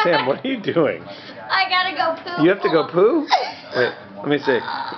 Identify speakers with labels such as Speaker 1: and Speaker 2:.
Speaker 1: Sam, what are you doing?
Speaker 2: I gotta go poo.
Speaker 1: You have to go poo? Wait, let me see.